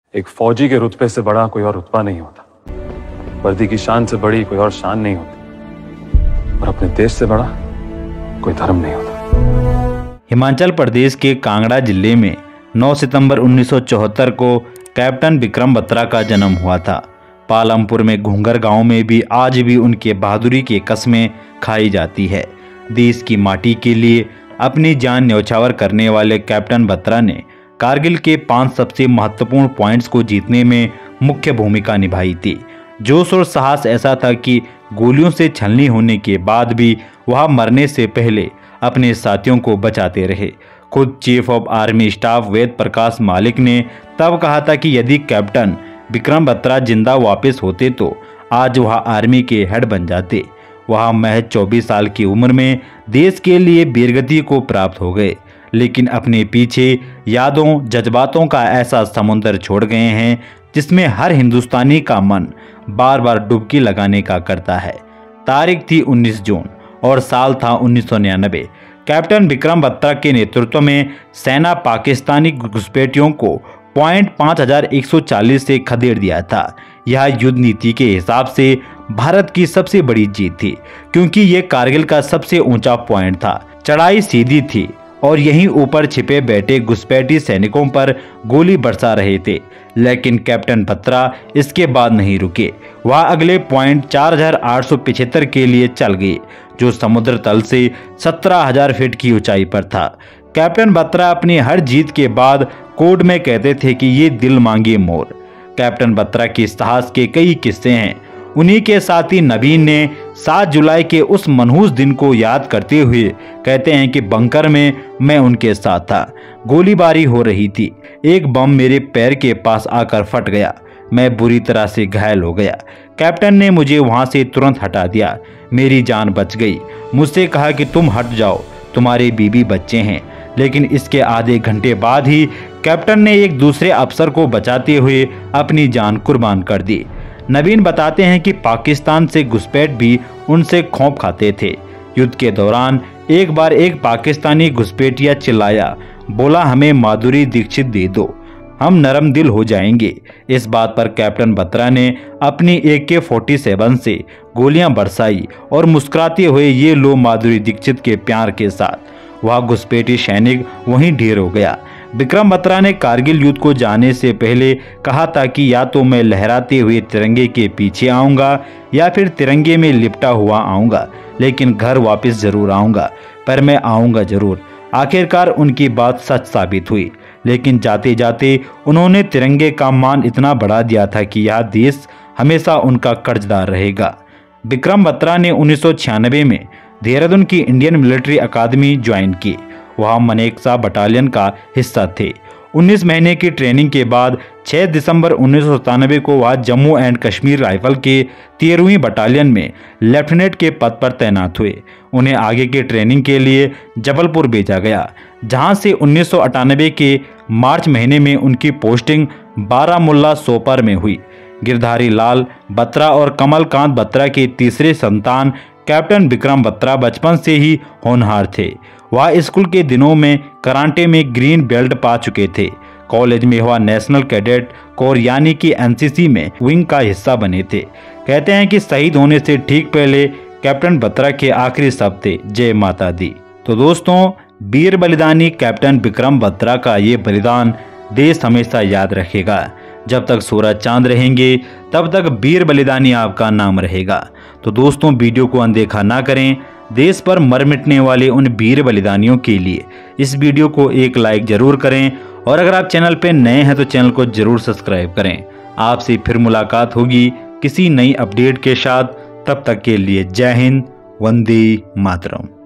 एक फौजी के रुतबे से बड़ा कोई और रुतबा नहीं होता, वर्दी की शान से बड़ी कोई और शान नहीं होती, और अपने देश से बड़ा कोई धर्म नहीं होता। हिमाचल प्रदेश के कांगड़ा जिले में 9 सितंबर 1974 को कैप्टन विक्रम बत्रा का जन्म हुआ था। पालमपुर में घुंगर गांव में भी आज भी उनके बहादुरी की कस्में खाई जाती है। देश की माटी के लिए अपनी जान न्यौछावर करने वाले कैप्टन बत्रा ने कारगिल के 5 सबसे महत्वपूर्ण पॉइंट्स को जीतने में मुख्य भूमिका निभाई थी। जोश और साहस ऐसा था कि गोलियों से छलनी होने के बाद भी वह मरने से पहले अपने साथियों को बचाते रहे। खुद chief of army staff Ved Prakash Malik ने तब कहा था कि यदि कैप्टन विक्रम बत्रा जिंदा वापस होते तो आज वह आर्मी के हेड बन जाते। वह महज 24 साल की उम्र में देश के लिए वीरगति को प्राप्त हो गए, लेकिन अपने पीछे यादों जज्बातों का ऐसा समुंदर छोड़ गए हैं जिसमें हर हिंदुस्तानी का मन बार बार डुबकी लगाने का करता है। तारीख थी 19 जून और साल था 1999। कैप्टन विक्रम बत्रा के नेतृत्व में सेना पाकिस्तानी घुसपैठियों को पॉइंट 5140 से खदेड़ दिया था। यह युद्ध नीति के हिसाब से भारत की सबसे बड़ी जीत थी, क्योंकि ये कारगिल का सबसे ऊंचा पॉइंट था। चढ़ाई सीधी थी और यहीं ऊपर छिपे बैठे घुसपैठी सैनिकों पर गोली बरसा रहे थे, लेकिन कैप्टन बत्रा इसके बाद नहीं रुके। वह अगले पॉइंट 4875 के लिए चल गए, जो समुद्र तल से 17,000 फीट की ऊंचाई पर था। कैप्टन बत्रा अपनी हर जीत के बाद कोर्ट में कहते थे कि ये दिल मांगी मोर। कैप्टन बत्रा के साहस के कई किस्से हैं। उन्हीं के साथी नवीन ने 7 जुलाई के उस मनहूस दिन को याद करते हुए कहते हैं कि बंकर में मैं उनके साथ था। गोलीबारी हो रही थी। एक बम मेरे पैर के पास आकर फट गया। मैं बुरी तरह से घायल हो गया। कैप्टन ने मुझे वहां से तुरंत हटा दिया। मेरी जान बच गई। मुझसे कहा कि तुम हट जाओ, तुम्हारे बीवी बच्चे हैं। लेकिन इसके आधे घंटे बाद ही कैप्टन ने एक दूसरे अफसर को बचाते हुए अपनी जान कुर्बान कर दी। नवीन बताते हैं कि पाकिस्तान से घुसपैठ भी उनसे खौफ खाते थे। युद्ध के दौरान एक बार एक पाकिस्तानी घुसपैठिया चिल्लाया, बोला हमें माधुरी दीक्षित दे दो, हम नरम दिल हो जाएंगे। इस बात पर कैप्टन बत्रा ने अपनी AK-47 से गोलियां बरसाई और मुस्कुराते हुए ये लो माधुरी दीक्षित के प्यार के साथ वह घुसपैठी सैनिक वहीं ढेर हो गया। विक्रम बत्रा ने कारगिल युद्ध को जाने से पहले कहा था कि या तो मैं लहराते हुए तिरंगे के पीछे आऊंगा या फिर तिरंगे में लिपटा हुआ आऊंगा, लेकिन घर वापस जरूर आऊंगा, पर मैं आऊंगा जरूर। आखिरकार उनकी बात सच साबित हुई, लेकिन जाते जाते उन्होंने तिरंगे का मान इतना बढ़ा दिया था कि यह देश हमेशा उनका कर्जदार रहेगा। विक्रम बत्रा ने 1996 में देहरादून की इंडियन मिलिट्री अकादमी ज्वाइन की। वह मनेकशा बटालियन का हिस्सा थे। 19 महीने की ट्रेनिंग के बाद 6 दिसंबर 1997 को वह जम्मू एंड कश्मीर राइफल के 13वीं बटालियन में लेफ्टिनेंट के पद पर तैनात हुए। उन्हें आगे की ट्रेनिंग के लिए जबलपुर भेजा गया, जहां से 1998 के मार्च महीने में उनकी पोस्टिंग बारामुल्ला सोपर में हुई। गिरधारी लाल बत्रा और कमलकांत बत्रा के तीसरे संतान कैप्टन विक्रम बत्रा बचपन से ही होनहार थे। वह स्कूल के दिनों में कराटे में ग्रीन बेल्ट पा चुके थे। कॉलेज में वह नेशनल कैडेट कोर यानी कि NCC में विंग का हिस्सा बने थे। कहते हैं कि शहीद होने से ठीक पहले कैप्टन बत्रा के आखिरी शब्द थे, जय माता दी। तो दोस्तों, वीर बलिदानी कैप्टन विक्रम बत्रा का ये बलिदान देश हमेशा याद रखेगा। जब तक सूरज चांद रहेंगे तब तक वीर बलिदानी आपका नाम रहेगा। तो दोस्तों, वीडियो को अनदेखा ना करें। देश पर मर मिटने वाले उन वीर बलिदानियों के लिए इस वीडियो को एक लाइक जरूर करें, और अगर आप चैनल पे नए हैं तो चैनल को जरूर सब्सक्राइब करें। आपसे फिर मुलाकात होगी किसी नई अपडेट के साथ। तब तक के लिए जय हिंद, वंदे मातरम।